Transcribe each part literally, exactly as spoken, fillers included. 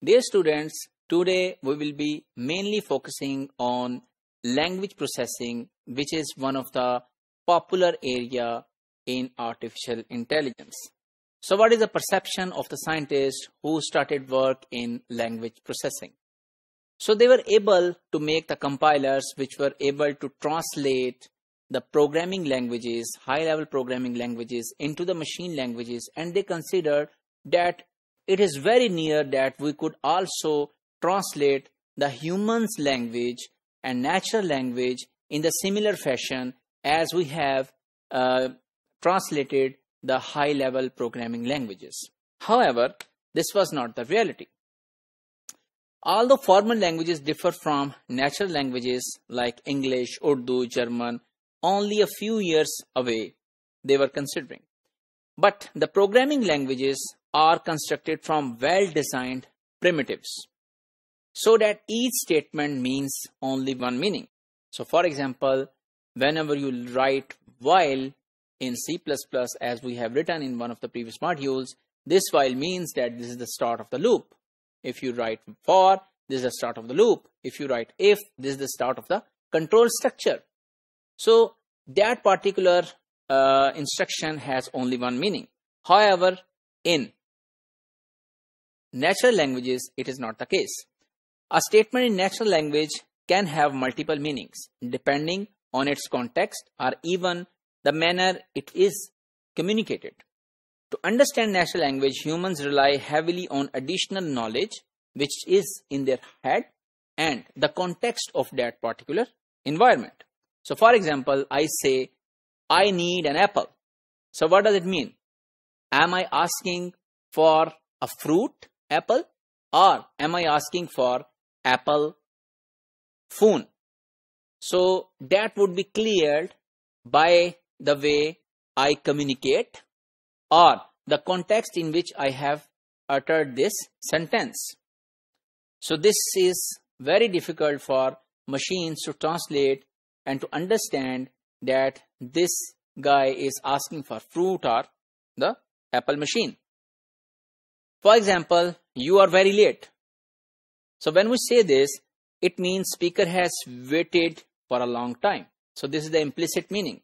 Dear students, today we will be mainly focusing on language processing, which is one of the popular area in artificial intelligence. So what is the perception of the scientists who started work in language processing? So they were able to make the compilers which were able to translate the programming languages, high-level programming languages into the machine languages, and they considered that it is very near that we could also translate the human's language and natural language in the similar fashion as we have uh, translated the high-level programming languages. However, this was not the reality. Although formal languages differ from natural languages like English, Urdu, German, only a few years away they were considering. But the programming languages are constructed from well-designed primitives so that each statement means only one meaning. So for example, whenever you write while in C plus plus, as we have written in one of the previous modules, this while means that this is the start of the loop. If you write for, this is the start of the loop. If you write if, this is the start of the control structure. So that particular uh, instruction has only one meaning. However, in natural languages, it is not the case. A statement in natural language can have multiple meanings depending on its context or even the manner it is communicated. To understand natural language, humans rely heavily on additional knowledge which is in their head and the context of that particular environment. So for example, I say, I need an apple. So what does it mean? Am I asking for a fruit, apple, or am I asking for apple phone? So that would be cleared by the way I communicate or the context in which I have uttered this sentence. So this is very difficult for machines to translate and to understand that this guy is asking for fruit or the apple machine. For example, you are very late. So when we say this, it means speaker has waited for a long time. So this is the implicit meaning.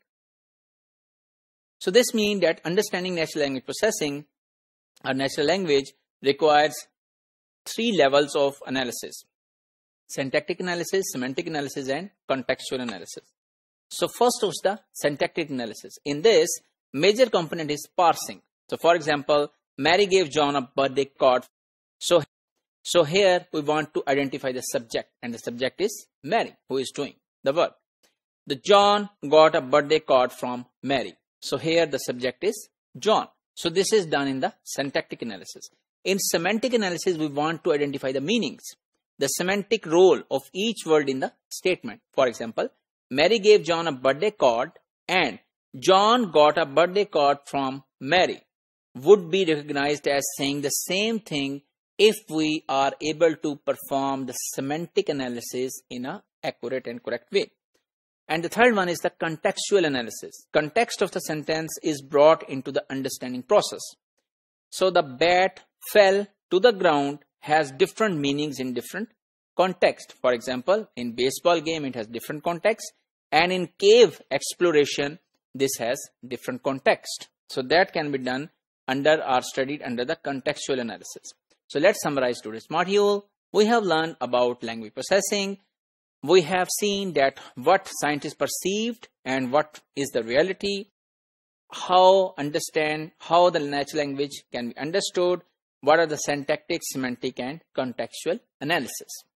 So this means that understanding natural language processing or natural language requires three levels of analysis: syntactic analysis, semantic analysis, and contextual analysis. So first is the syntactic analysis. In this, major component is parsing. So for example, Mary gave John a birthday card. So, so here we want to identify the subject, and the subject is Mary, who is doing the work. The John got a birthday card from Mary. So here the subject is John. So this is done in the syntactic analysis. In semantic analysis, we want to identify the meanings, the semantic role of each word in the statement. For example, Mary gave John a birthday card and John got a birthday card from Mary would be recognized as saying the same thing if we are able to perform the semantic analysis in an accurate and correct way. And the third one is the contextual analysis. Context of the sentence is brought into the understanding process. So the bat fell to the ground has different meanings in different context. For example, in baseball game, it has different context, and in cave exploration, this has different context. So that can be done under or studied under the contextual analysis. So let's summarize today's module. We have learned about language processing. We have seen that what scientists perceived and what is the reality, how understand how the natural language can be understood, what are the syntactic, semantic, and contextual analysis.